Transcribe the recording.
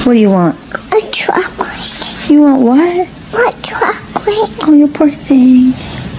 What do you want? A chocolate. You want what? What chocolate? Oh, you poor thing.